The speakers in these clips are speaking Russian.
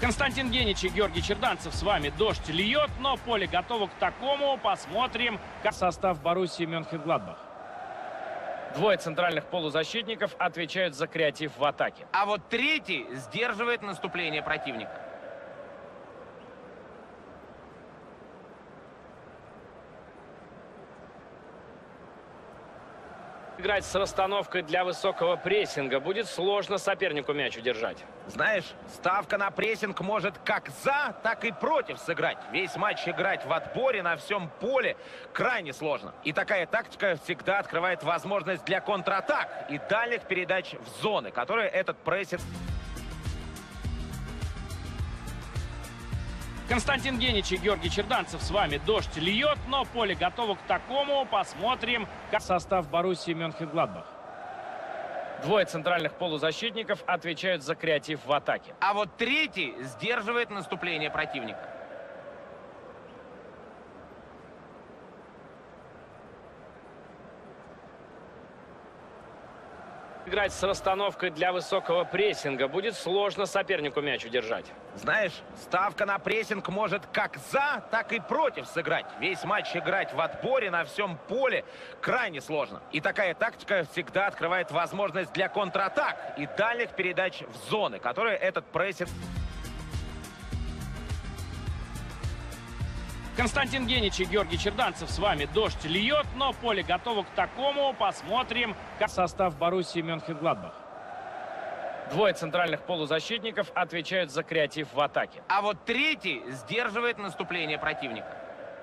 Константин Генич и Георгий Черданцев с вами. Дождь льет, но поле готово к такому. Посмотрим, как состав Боруссии Мönchengladbach. Двое центральных полузащитников отвечают за креатив в атаке. А вот третий сдерживает наступление противника. Играть с расстановкой для высокого прессинга. Будет сложно сопернику мяч удержать. Знаешь, ставка на прессинг может как за, так и против сыграть. Весь матч играть в отборе на всем поле крайне сложно. И такая тактика всегда открывает возможность для контратак и дальних передач в зоны, которые этот прессинг... Константин Генич и Георгий Черданцев с вами. Дождь льет, но поле готово к такому. Посмотрим, как состав Боруссии Mönchengladbach. Двое центральных полузащитников отвечают за креатив в атаке. А вот третий сдерживает наступление противника. Играть с расстановкой для высокого прессинга. Будет сложно сопернику мяч удержать. Знаешь, ставка на прессинг может как за, так и против сыграть. Весь матч играть в отборе на всем поле крайне сложно. И такая тактика всегда открывает возможность для контратак и дальних передач в зоны, которые этот прессинг... Константин Генич и Георгий Черданцев с вами. Дождь льет, но поле готово к такому. Посмотрим, как состав Боруссии Mönchengladbach. Двое центральных полузащитников отвечают за креатив в атаке. А вот третий сдерживает наступление противника.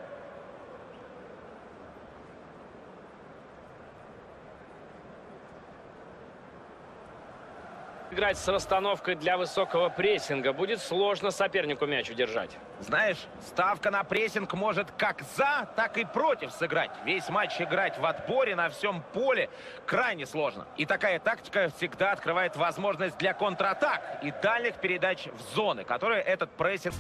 Играть с расстановкой для высокого прессинга. Будет сложно сопернику мяч удержать. Знаешь, ставка на прессинг может как за, так и против сыграть. Весь матч играть в отборе на всем поле крайне сложно. И такая тактика всегда открывает возможность для контратак и дальних передач в зоны, которые этот прессинг...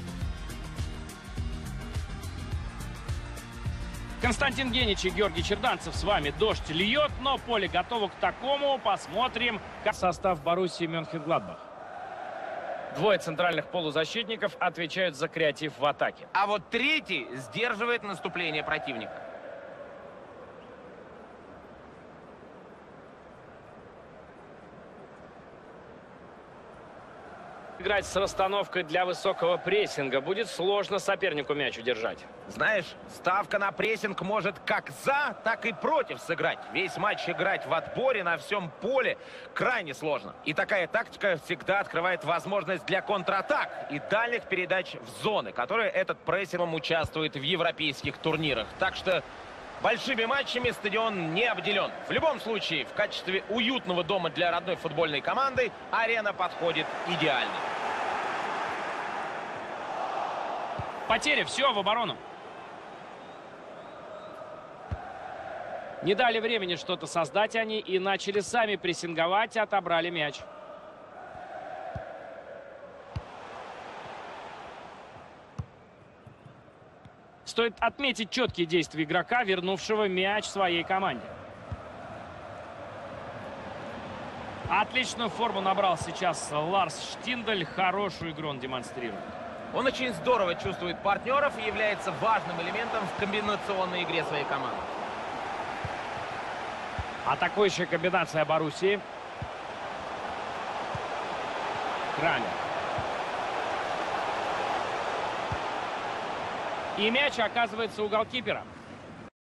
Константин Генич и Георгий Черданцев с вами. Дождь льет, но поле готово к такому. Посмотрим, как состав Боруссии Mönchengladbach. Двое центральных полузащитников отвечают за креатив в атаке. А вот третий сдерживает наступление противника. Играть с расстановкой для высокого прессинга. Будет сложно сопернику мяч удержать. Знаешь, ставка на прессинг может как за, так и против сыграть. Весь матч играть в отборе на всем поле крайне сложно. И такая тактика всегда открывает возможность для контратак и дальних передач в зоны, которые этот прессингом участвует в европейских турнирах. Так что большими матчами стадион не обделен. В любом случае, в качестве уютного дома для родной футбольной команды арена подходит идеально. Потеря, все в оборону. Не дали времени что-то создать они и начали сами прессинговать, отобрали мяч. Стоит отметить четкие действия игрока, вернувшего мяч своей команде. Отличную форму набрал сейчас Ларс Штиндель. Хорошую игру он демонстрирует. Он очень здорово чувствует партнеров и является важным элементом в комбинационной игре своей команды. Атакующая комбинация Боруссии. Крамер. И мяч оказывается у голкипера.